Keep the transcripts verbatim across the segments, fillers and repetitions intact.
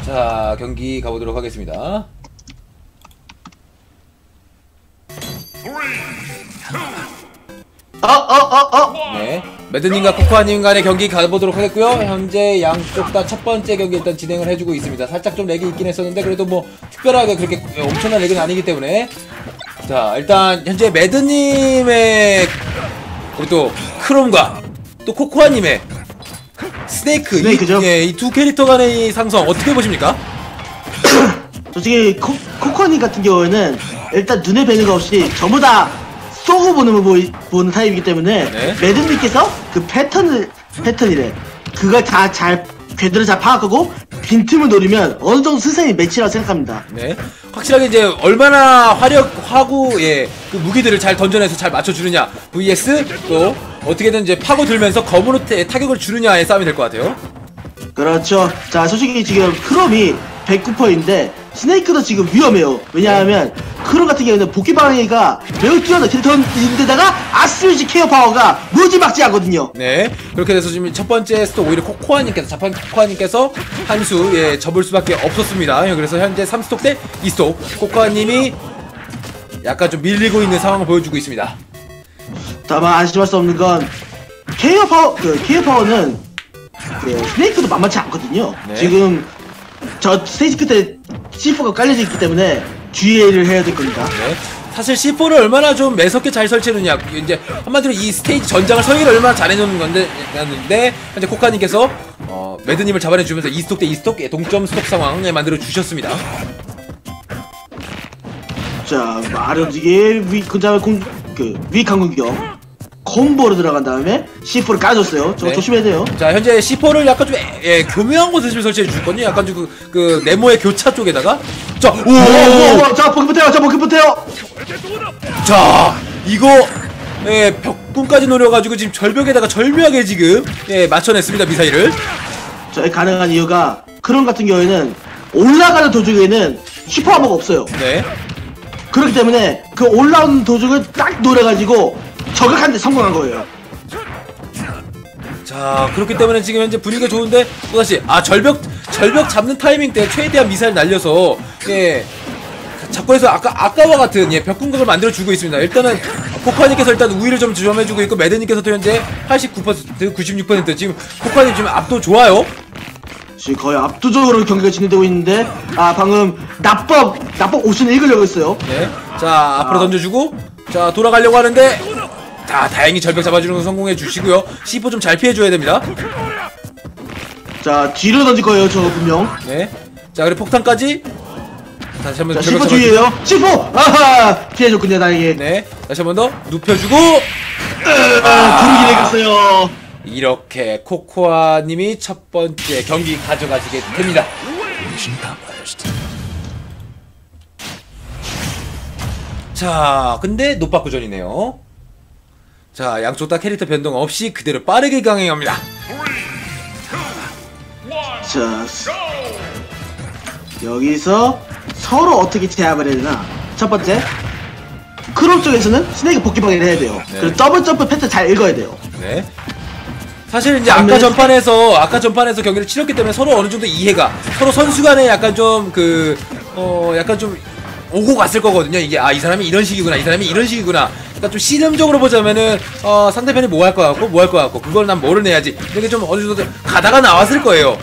자, 경기 가보도록 하겠습니다. 어, 어, 어, 어. 네, 매드님과 코코아님 간의 경기 가보도록 하겠고요. 현재 양쪽 다 첫 번째 경기 일단 진행을 해주고 있습니다. 살짝 좀 렉이 있긴 했었는데 그래도 뭐 특별하게 그렇게 엄청난 렉은 아니기 때문에 자, 일단 현재 매드님의 우리 또 크롬과 또 코코아님의 스네이크, 스네이크죠? 이, 예, 이 두 캐릭터 간의 상성 어떻게 보십니까? 솔직히 코, 코코님 같은 경우에는 일단 눈에 뵈는 거 없이 전부 다 쏘고 보는 거 보이, 보는 타입이기 때문에 네. 매듭님께서 그 패턴을 패턴이래 그걸 다 잘 궤도를 잘 파악하고 빈틈을 노리면 어느 정도 스승이 매치라고 생각합니다. 네, 확실하게 이제 얼마나 화력하고 예, 그 무기들을 잘 던져내서 잘 맞춰주느냐 vs 또 어떻게든 이제 파고들면서 검으로 타격을 주느냐의 싸움이 될 것 같아요. 그렇죠. 자, 솔직히 지금 크롬이 백구 퍼센트인데 스네이크도 지금 위험해요. 왜냐하면 크롬 같은 경우는 복귀 방해가 매우 뛰어난 캐릭터인데다가 아스뮤지 케어 파워가 무지막지 하거든요. 네, 그렇게 돼서 지금 첫 번째 스톱 오히려 코코아님께서 자판 코코아님께서 한 수 예, 접을 수밖에 없었습니다. 그래서 현재 삼 스톱 대 이 스톱 코코아님이 약간 좀 밀리고 있는 상황을 보여주고 있습니다. 다만 안심할 수 없는 건 케어 파워, 그 케어 파워는 그 스네이크도 만만치 않거든요. 네. 지금 저 스테이지 끝에 씨포가 깔려져 있기 때문에 주의를 해야 될 겁니다. 네, 사실 씨 포를 얼마나 좀 매섭게 잘 설치해놓냐, 이제 한마디로 이 스테이지 전장을 설계를 얼마나 잘해놓는 건데, 였는데 현재 코카님께서 어, 매드님을 잡아내주면서 이 스톱 대 이 스톱 예, 동점 스톱 상황에 만들어 주셨습니다. 자, 말 움직이 위, 그 다음에 공, 그, 위강 공격. 콤보로 들어간 다음에 씨포를 까줬어요. 저거 네. 조심해야 돼요. 자, 현재 씨 포를 약간 좀 예, 예, 교묘한 곳에 좀 설치해 주거든요. 약간 좀 그, 그 네모의 교차 쪽에다가 자, 오, 오, 오, 오, 자, 포기 못해요. 자, 포기 못해요. 자, 이거 예, 벽군까지 노려가지고 지금 절벽에다가 절묘하게 지금 예, 맞춰냈습니다, 미사일을. 자, 가능한 이유가 크롬 같은 경우에는 올라가는 도중에는 슈퍼 암호가 없어요. 네. 그렇기 때문에 그 올라오는 도중을 딱 노려가지고 저격하는데 성공한 거예요. 자, 그렇기 때문에 지금 현재 분위기가 좋은데 또다시 아 절벽 절벽 잡는 타이밍 때 최대한 미사일 날려서 예 자꾸 해서 아까 아까와 같은 예 벽궁극을 만들어 주고 있습니다. 일단은 코카님께서 일단 우위를 좀 점해주고 있고 매드님께서도 현재 팔십구 퍼센트 구십육 퍼센트 지금 코카님 지금 압도 좋아요. 지금 거의 압도적으로 경기가 진행되고 있는데 아 방금 납법 납법 옵션을 읽으려고 했어요. 네. 자, 앞으로 던져주고 자 돌아가려고 하는데 자, 다행히 절벽 잡아주는 거 성공해 주시고요. 씨 포 좀 잘 피해줘야 됩니다. 자, 뒤로 던질 거예요, 저 분명. 네. 자, 그리고 폭탄까지. 다시 한번 자, 절벽 씨포 잡아주고. 주의해요. 씨포! 아하! 피해줬군요, 다행히. 네. 다시 한 번 더 눕혀주고. 아, 분위기 내겠어요. 이렇게 코코아님이 첫 번째 경기 가져가시게 됩니다. 자, 근데 노빠꾸전이네요. 자, 양쪽 다 캐릭터 변동 없이 그대로 빠르게 강행합니다. 자, 여기서 서로 어떻게 제압을 해야 되나? 첫 번째, 크롬 쪽에서는 스네이크 복귀 방해를 해야 돼요. 네. 그리고 더블 점프 패턴 잘 읽어야 돼요. 네. 사실 이제 아까 전판에서 아까 전판에서 경기를 치렀기 때문에 서로 어느 정도 이해가 서로 선수 간에 약간 좀 그 어 약간 좀 오고 갔을 거거든요. 이게 아, 이 사람이 이런 식이구나, 이 사람이 이런 식이구나. 그러니까 좀 씨름적으로 보자면은 어 상대편이 뭐 할 것 같고 뭐 할 것 같고 그걸 난 뭐를 내야지 이렇게 좀 어느 정도 가다가 나왔을 거예요.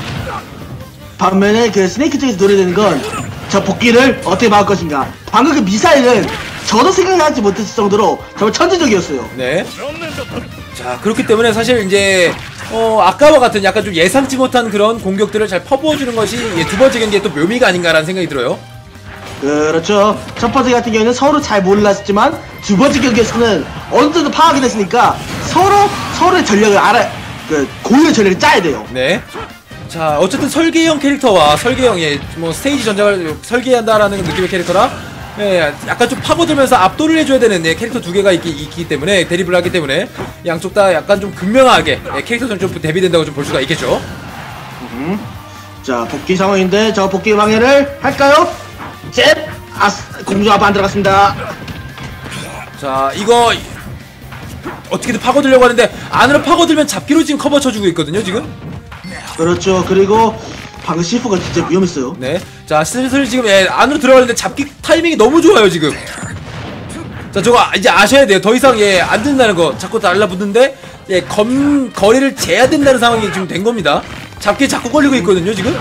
반면에 그 스네이크 쪽에서 노려되는 건 저 복귀를 어떻게 막을 것인가. 방금 그 미사일은 저도 생각하지 못했을 정도로 정말 천재적이었어요. 네. 자, 그렇기 때문에 사실 이제 어 아까와 같은 약간 좀 예상치 못한 그런 공격들을 잘 퍼부어주는 것이 예, 두 번째 경기의 또 묘미가 아닌가라는 생각이 들어요. 그렇죠. 첫 번째 같은 경우에는 서로 잘 몰랐지만 두 번째 경기에서는 어느 정도 파악이 됐으니까 서로 서로의 전략을 알아, 그 고유의 전략을 짜야 돼요. 네. 자, 어쨌든 설계형 캐릭터와 설계형, 예, 뭐 스테이지 전작을 설계한다라는 느낌의 캐릭터라, 예, 약간 좀 파고들면서 압도를 해줘야 되는 예, 캐릭터 두 개가 있기, 있기 때문에 대립을 하기 때문에 양쪽 다 약간 좀 극명하게 예, 캐릭터는 좀 대비된다고 좀 볼 수가 있겠죠. 음. 자, 복귀 상황인데 저 복귀 방해를 할까요? 잽! 아, 공주 앞 안 들어갔습니다. 자, 이거 어떻게든 파고들려고 하는데 안으로 파고들면 잡기로 지금 커버 쳐주고 있거든요, 지금. 그렇죠. 그리고 방금 씨에프가 진짜 위험했어요. 네. 자, 슬슬 지금 예, 안으로 들어가는데 잡기 타이밍이 너무 좋아요, 지금. 자, 저거 이제 아셔야 돼요. 더 이상 예, 안 된다는 거. 자꾸 달라붙는데 예, 검 거리를 재야 된다는 상황이 지금 된 겁니다. 잡기에 자꾸 걸리고 있거든요, 지금.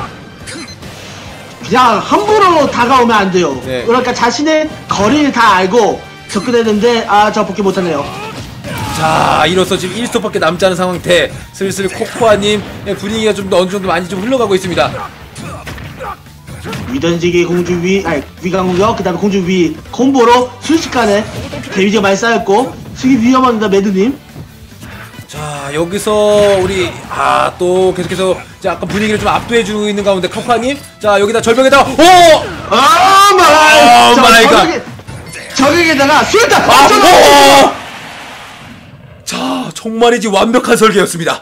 그냥 함부로 다가오면 안 돼요. 네. 그러니까 자신의 거리를 다 알고 접근했는데 아, 저 복귀 못하네요. 자, 이로써 지금 일 스톱밖에 남지 않은 상황인데 슬슬 코코아님 분위기가 좀 더 어느 정도 많이 좀 흘러가고 있습니다. 위던지기 공주 위, 아니 위강 공격, 그 다음에 공주 위 콤보로 순식간에 데미지가 많이 쌓였고 수기 위험합니다, 매드님. 자, 여기서 우리 아 또 계속해서 이제 아까 분위기를 좀 압도해주고 있는 가운데 코코아님, 자 여기다 절벽에다 오! 아 마이, 오 마이 갓. 저격에다가 수류탄. 아, 오! 오! 자, 정말이지 완벽한 설계였습니다.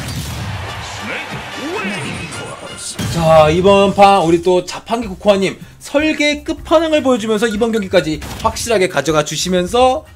자, 이번 판 우리 또 자판기 코코아님 설계 끝판왕을 보여주면서 이번 경기까지 확실하게 가져가 주시면서